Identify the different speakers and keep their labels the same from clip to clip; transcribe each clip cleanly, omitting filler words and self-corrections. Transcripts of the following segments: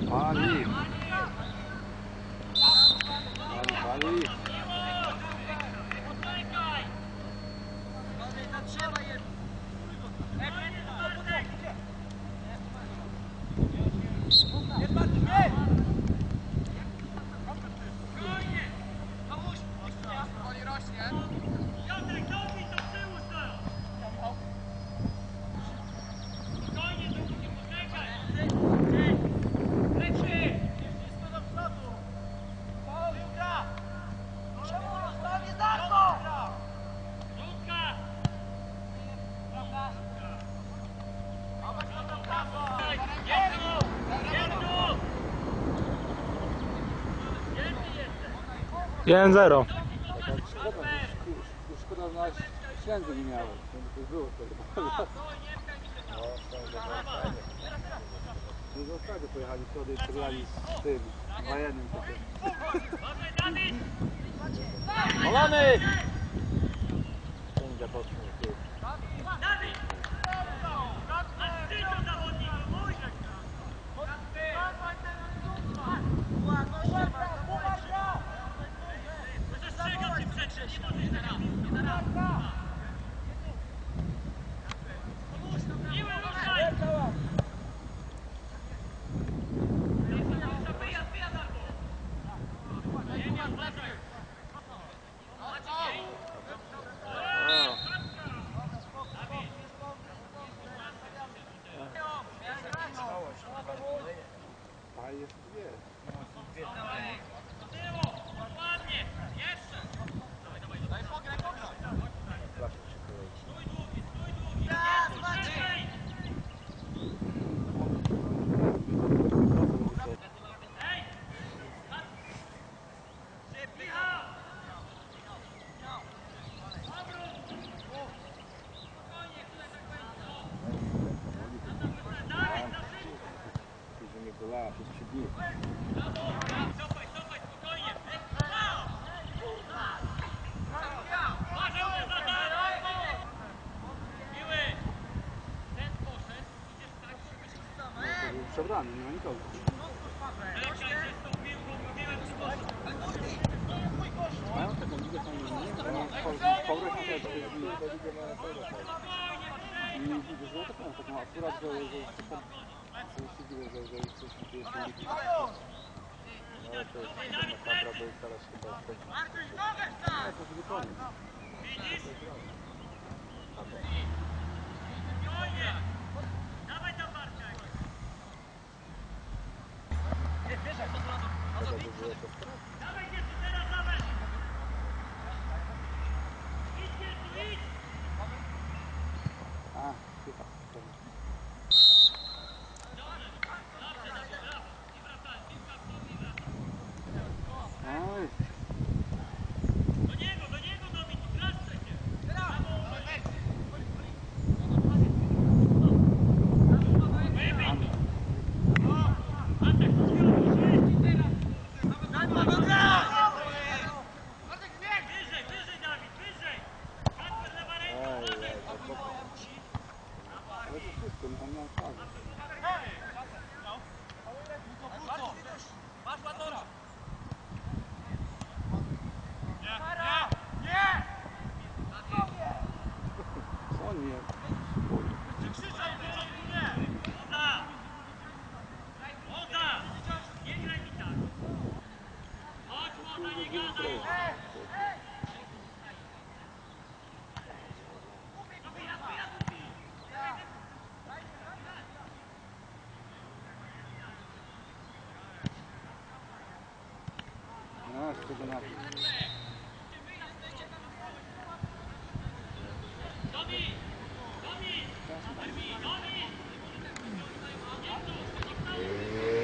Speaker 1: Pali. Pali.
Speaker 2: Jeden 0.
Speaker 1: Szkoda, że nas ślędzy nie miało. To było wtedy. No do Ostrady pojechali wtedy i przegrali z tym wojennym takim. Olany! Sędzia pocznie. A jest dwie. Przez 3 dni. Przebrany, nie ma nikogo. Mają taką ligę fajną, i widzę, że taką akurat, ale to jest makabra, bo jest teraz chyba to jest koniec.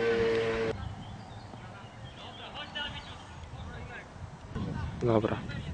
Speaker 2: Dobra.